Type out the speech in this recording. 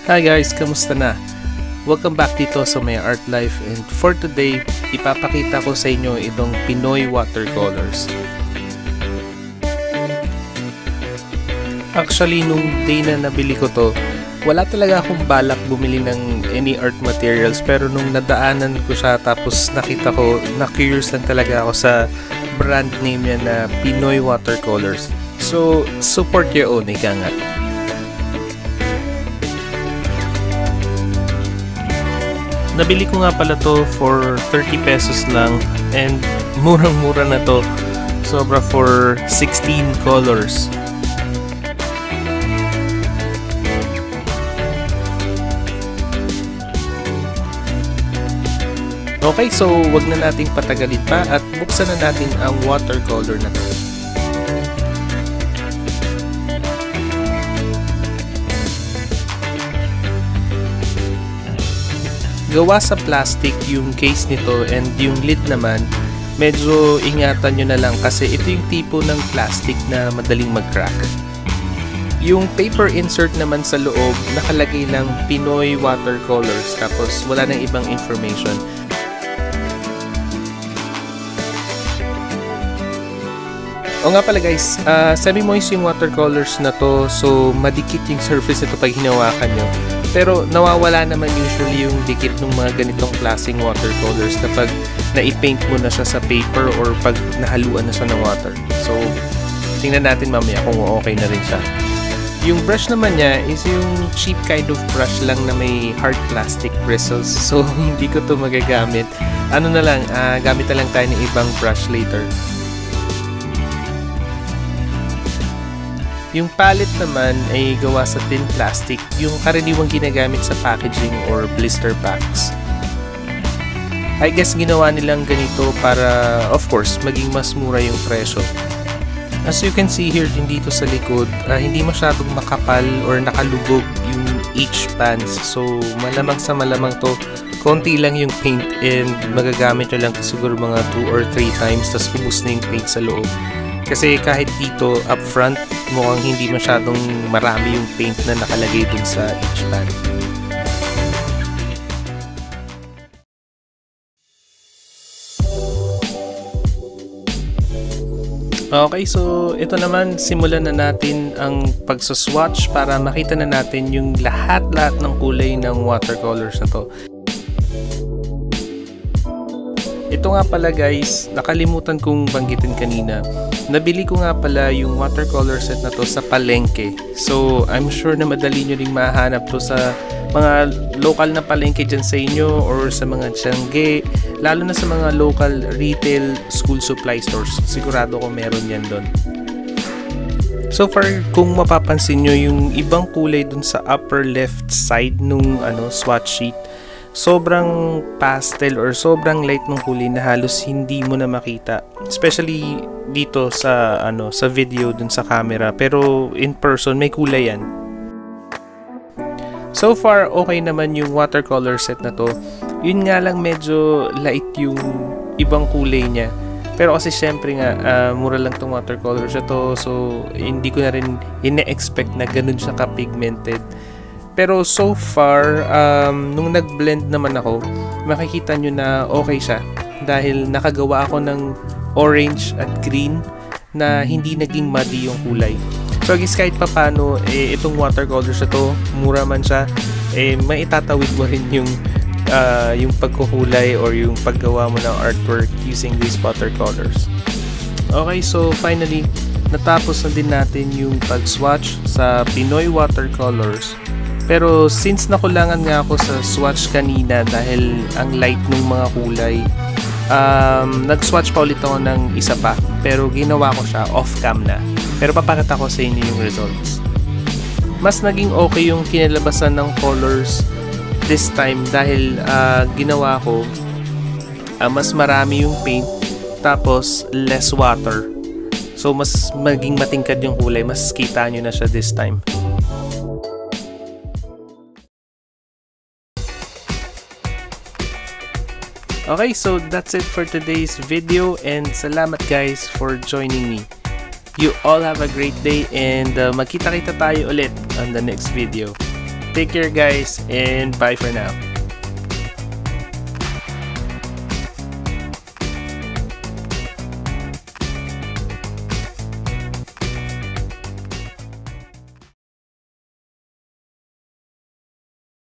Hi guys, kamusta na? Welcome back dito sa My Art Life, and for today, ipapakita ko sa inyo itong Pinoy watercolors. Actually, nung day na nabili ko to, wala talaga akong balak bumili ng any art materials, pero nung nadaanan ko siya tapos nakita ko, na-curious lang talaga ako sa brand name niya na Pinoy watercolors. So, support your own, ika nga. Nabili ko nga pala to for 30 pesos lang, and murang-mura na to. Sobra for 16 colors. Okay, so wag na nating patagalin pa at buksan na natin ang watercolor na to. Gawa sa plastic yung case nito, and yung lid naman, medyo ingatan nyo na lang kasi ito yung tipo ng plastic na madaling mag-crack. Yung paper insert naman sa loob, nakalagay lang Pinoy watercolors, tapos wala nang ibang information. O nga pala guys, semi-moist yung watercolors na to, so madikit yung surface nito pag hinawakan nyo. Pero nawawala naman usually yung dikit ng mga ganitong klaseng watercolors kapag na-paint mo na siya sa paper or pag nahaluan na siya ng water. So, tingnan natin mamaya kung okay na rin siya. Yung brush naman niya is yung cheap kind of brush lang na may hard plastic bristles. So, hindi ko to magagamit. Ano na lang, gamit na lang tayo ng ibang brush later. Yung palette naman ay gawa sa thin plastic, yung karaniwang ginagamit sa packaging or blister packs. I guess ginawa nilang ganito para, of course, maging mas mura yung presyo. As you can see here din dito sa likod, hindi masyadong makapal or nakalubog yung each pans. So, malamang sa malamang to, konti lang yung paint and magagamit nyo lang siguro mga 2 or 3 times, tas ubus na yung paint sa loob. Kasi kahit dito up front, mukhang hindi masyadong marami yung paint na nakalagay dun sa each pan. Okay, so ito naman, simulan na natin ang pagsaswatch para makita na natin yung lahat-lahat ng kulay ng watercolors na to. Ito nga pala guys, nakalimutan kong banggitin kanina. Nabili ko nga pala yung watercolor set na to sa palengke. So, I'm sure na madali nyo ring mahanap to sa mga local na palengke dyan sa inyo or sa mga tiyangge. Lalo na sa mga local retail school supply stores. Sigurado ko meron yan doon. So far, kung mapapansin nyo, yung ibang kulay dun sa upper left side nung swatch sheet, sobrang pastel or sobrang light ng kulay na halos hindi mo na makita, especially dito sa sa video dun sa camera, pero in person may kulay yan. So far okay naman yung watercolor set na to. Yun nga lang, medyo light yung ibang kulay niya, pero kasi syempre nga mura lang tong watercolor siya to, so hindi ko na rin ine-expect na ganun siya ka-pigmented. Pero so far, nung nag-blend naman ako, makikita nyo na okay siya. Dahil nakagawa ako ng orange at green na hindi naging muddy yung kulay. So guys, kahit pa paano, itong watercolors na to, mura man siya, maitatawid mo rin yung pagkukulay or yung paggawa mo ng artwork using these watercolors. Okay, so finally, natapos na din natin yung pag-swatch sa Pinoy watercolors. Pero since nakulangan nga ako sa swatch kanina dahil ang light ng mga kulay, nag-swatch pa ulit ako ng isa pa, pero ginawa ko siya off-cam na. Pero papakita ko sa inyo yung results. Mas naging okay yung kinalabasan ng colors this time dahil ginawa ko mas marami yung paint tapos less water. So mas maging matingkad yung kulay, mas kita nyo na siya this time. Okay, so that's it for today's video, and salamat guys for joining me. You all have a great day, and magkita-kita tayo ulit on the next video. Take care guys and bye for now.